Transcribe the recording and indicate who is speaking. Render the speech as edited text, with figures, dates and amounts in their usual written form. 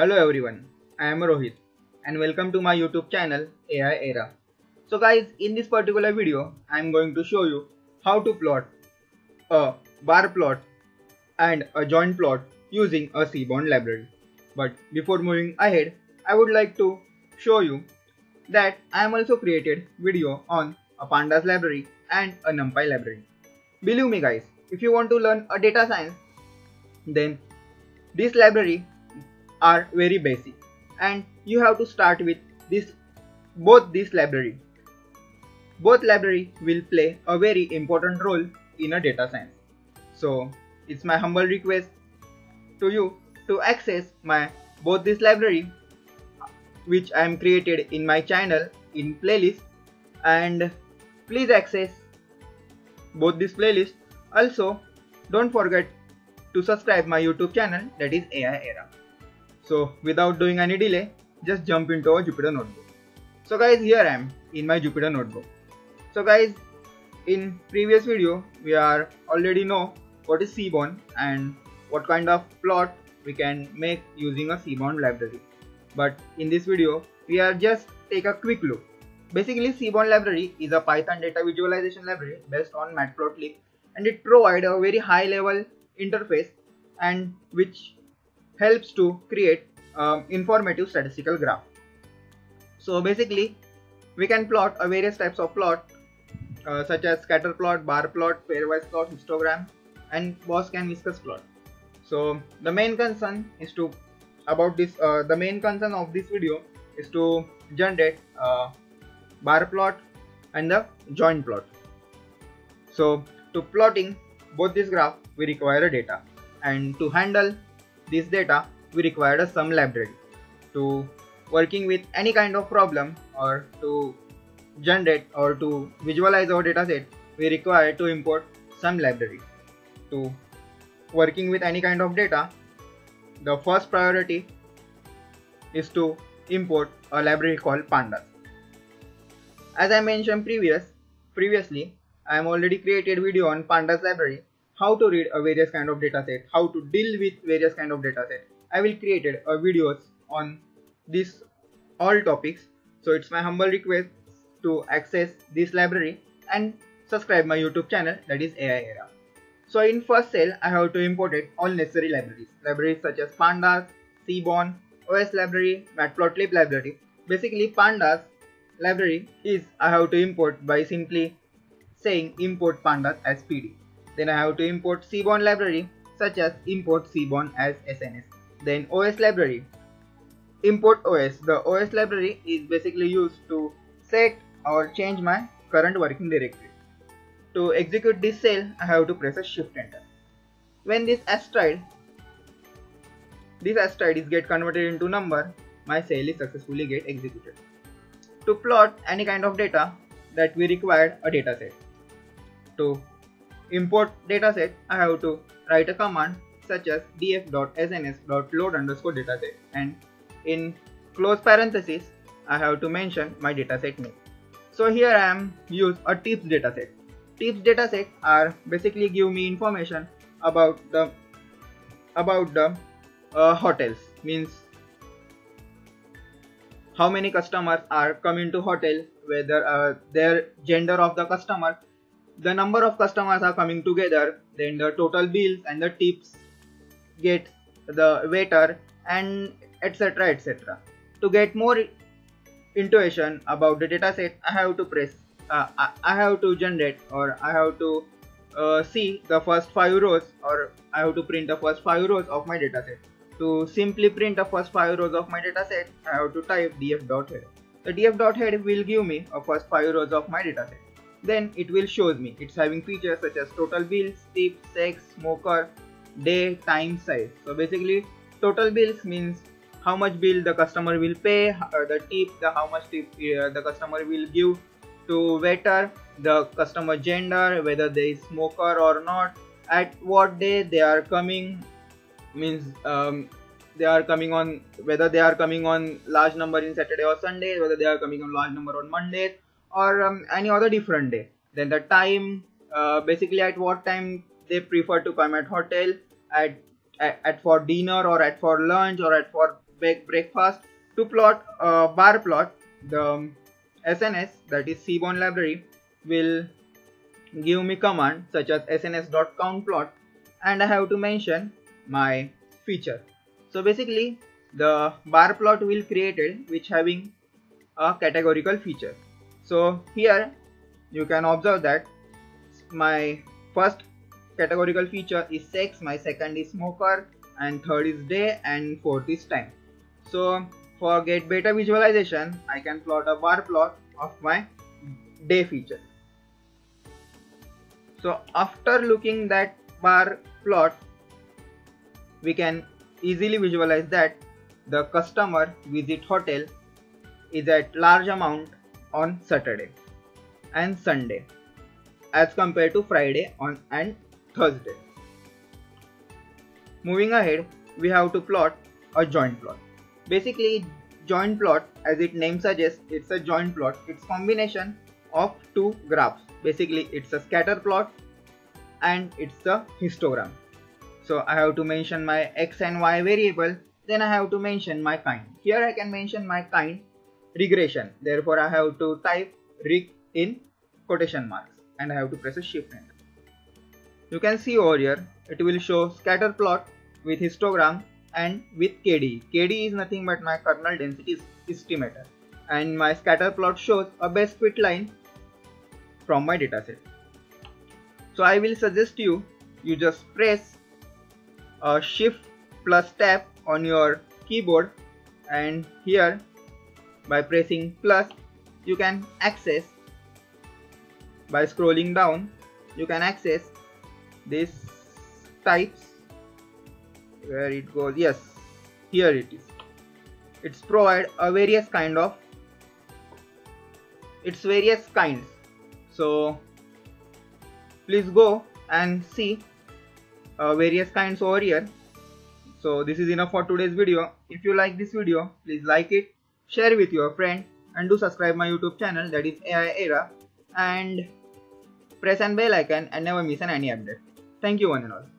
Speaker 1: Hello everyone, I am Rohit and welcome to my YouTube channel AI Era. So guys, in this particular video, I am going to show you how to plot a bar plot and a joint plot using a Seaborn library. But before moving ahead, I would like to show you that I am also created video on a Pandas library and a NumPy library. Believe me guys, if you want to learn a data science, then this library are very basic and you have to start with both library. Both library will play a very important role in a data science. So it's my humble request to you to access both this library which I am created in my channel in playlist, and please access both this playlist. Also don't forget to subscribe my YouTube channel, that is AI Era. So without doing any delay, just jump into our Jupyter notebook. So guys, here I am in my Jupyter notebook. So guys, in previous video we are already know what is Seaborn and what kind of plot we can make using a Seaborn library. But in this video we are just take a quick look. Basically, Seaborn library is a Python data visualization library based on Matplotlib, and it provides a very high level interface and which helps to create informative statistical graph. So basically we can plot various types of plot such as scatter plot, bar plot, pairwise plot, histogram, and Boscan viscous plot. So the main concern is to the main concern of this video is to generate bar plot and the joint plot. So to plotting both this graph we require a data, and to handle this data we require a sum library. To working with any kind of problem or to generate or to visualize our dataset, we require to import sum library. To working with any kind of data, the first priority is to import a library called Pandas. As I mentioned previously, I am already created video on Pandas library, how to read a various kind of dataset, how to deal with various kind of dataset. I will created a videos on this all topics. So it's my humble request to access this library and subscribe my YouTube channel, that is AI Era. So in first cell I have to import all necessary libraries such as Pandas, Seaborn, OS library, Matplotlib library. Basically Pandas library is I have to import by simply saying import pandas as pd. Then I have to import Seaborn library such as import Seaborn as SNS. Then OS library, import OS. The OS library is basically used to set or change my current working directory. To execute this cell I have to press a shift enter. When this asteroid is get converted into number, my cell is successfully get executed. To plot any kind of data that we required a dataset. To import dataset I have to write a command such as df.sns.load_dataset, and in close parenthesis I have to mention my dataset name. So here I am use a tips dataset. Tips dataset are basically give me information about the hotels, means how many customers are coming to hotel, whether their gender of the customer, the number of customers are coming together, then the total bills and the tips get the waiter, and etc. etc. To get more intuition about the dataset, I have to press I have to generate, or I have to see the first 5 rows, or I have to print the first 5 rows of my dataset. To simply print the first 5 rows of my dataset, I have to type df.head. The df.head will give me a first 5 rows of my dataset. Then it will shows me it's having features such as total bills, tips, sex, smoker, day, time, size. So basically total bills means how much bill the customer will pay, the tip, how much tip the customer will give to waiter, the customer gender, whether they is smoker or not, at what day they are coming, means they are coming on, whether they are coming on large number in Saturday or Sunday, whether they are coming on large number on Mondays or any other different day. Then the time, basically at what time they prefer to come at hotel, at for dinner or at for lunch or at for breakfast. To plot a bar plot, the SNS, that is Seaborn library, will give me command such as sns.countplot, and I have to mention my feature. So basically the bar plot will created which having a categorical feature. So here you can observe that my first categorical feature is sex, my second is smoker, and third is day, and fourth is time. So for get better visualization, I can plot a bar plot of my day feature. So after looking that bar plot, we can easily visualize that the customer visit hotel is at large amount on Saturday and Sunday as compared to Friday and Thursday. Moving ahead, we have to plot a joint plot. Basically, joint plot, as its name suggests, it's a joint plot. It's combination of two graphs. Basically, it's a scatter plot and it's a histogram. So I have to mention my x and y variable, then I have to mention my kind. Here I can mention my kind regression. Therefore, I have to type reg in quotation marks and I have to press a shift enter. You can see over here, it will show scatter plot with histogram and with KDE. KDE is nothing but my kernel density estimator, and my scatter plot shows a best fit line from my dataset. So I will suggest you just press a shift plus tab on your keyboard, and here by pressing plus you can access, by scrolling down you can access this types, where it goes, yes, here it is. It's provide a various kind of, it's various kinds. So please go and see various kinds over here. So this is enough for today's video. If you like this video, please like it, share with your friend, and do subscribe my YouTube channel, that is AI Era, and press an bell icon and never miss any update. Thank you one and all.